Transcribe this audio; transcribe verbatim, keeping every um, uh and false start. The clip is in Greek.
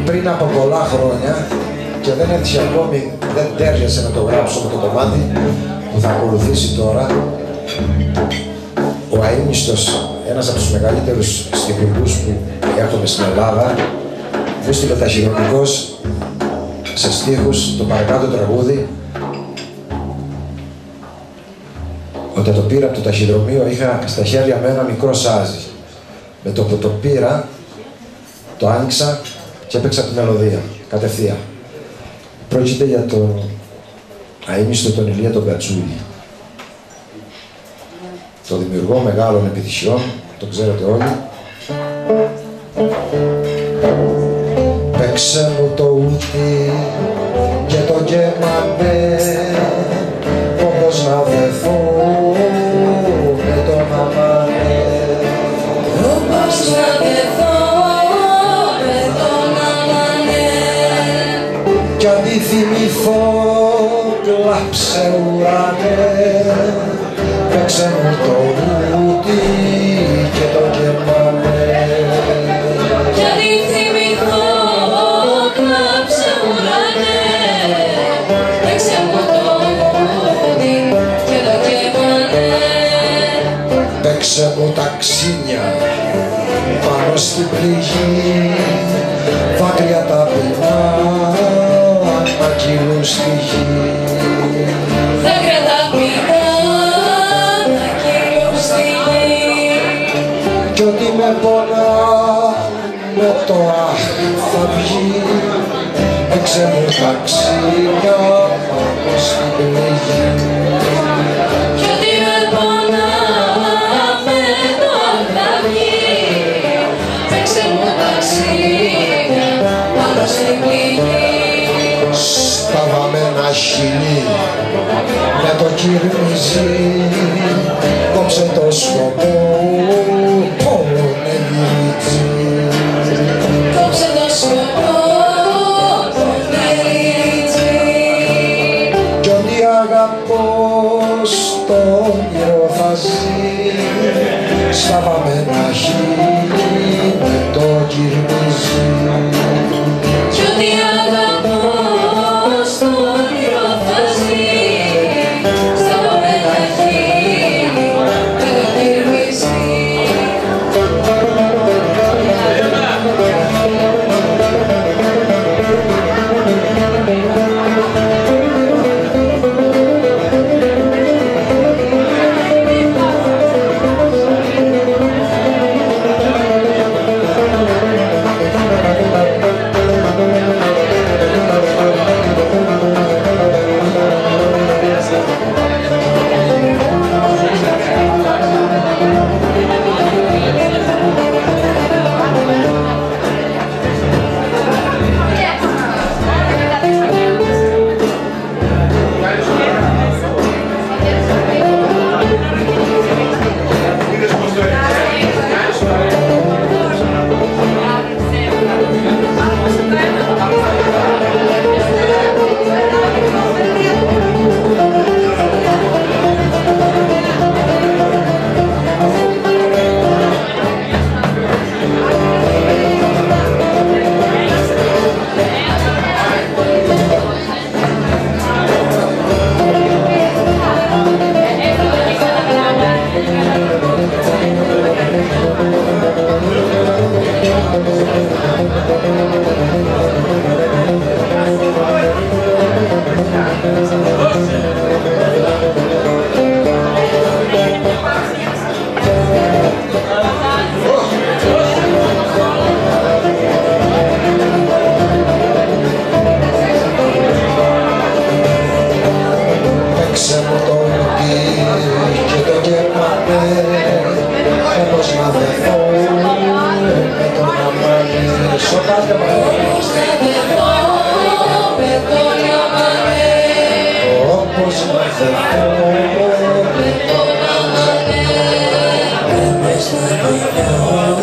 πριν από πολλά χρόνια και δεν έτυχε ακόμη, δεν τέριασε να το γράψω με το κομμάτι που θα ακολουθήσει τώρα. Ο Αείμνηστος, ένας από τους μεγαλύτερους στιχουργούς που έρχονται στην Ελλάδα, μου έστειλε ταχυδρομικός σε στίχους το παρακάτω τραγούδι. Όταν το πήρα από το ταχυδρομείο είχα στα χέρια με ένα μικρό σάζι. Με το που το πήρα, το άνοιξα και έπαιξα τη μελωδία, κατευθείαν. Πρόκειται για τον Αείμνηστο τον Ηλία τον Κατσούλη. Το δημιουργό μεγάλων επιτυχιών, το ξέρετε όλοι. Παίξε μου το ούτι και το γεμανέ, όπως να δεθώ με τον αμανέ. Όπως να δεθώ με τον αμανέ. Κι αν τη θυμηθώ κλάψε ουρανέ, παίξε μου το ούτι και το γεμανέ. Κι αν τη θυμηθώ κλάψε ουρανέ, παίξε μου το ούτι και το γεμανέ. Παίξε μου τα ξύνια πάνω στην πληγή, δάκρυα ταπεινά να κυλούν στη γη. Δάκρυα ταπεινά να κυλούν στη γη. Κι ό,τι με πονά με το αχ θα βγει. Παίξε μου τα ξύνια πάνω στην πληγή. Κι ό,τι με πονά με το αχ θα βγει. Παίξε μου τα ξύνια πάνω στην πληγή. Στα βαμμένα χειλή με το κυρμίζι, κόψε το σκοπό πόνε λύτσι. Κόψε το σκοπό πόνε λύτσι. Κι ό,τι αγαπώ στο όνειρο θα ζει, στα βαμμένα χείλη με το κυρμίζι. Κι ό,τι αγαπώ στο όνειρο θα ζει, στα βαμμένα χείλη με το κυρμίζι. Παίξε μου το ούτι και το γεμανέ, όπως να δεθώ με τον αμανέ. Σοπάτε Όπως να δεθώ με τον αμανέ. όπως να δεθώ Με τον αμανέ. Όπως να δεθώ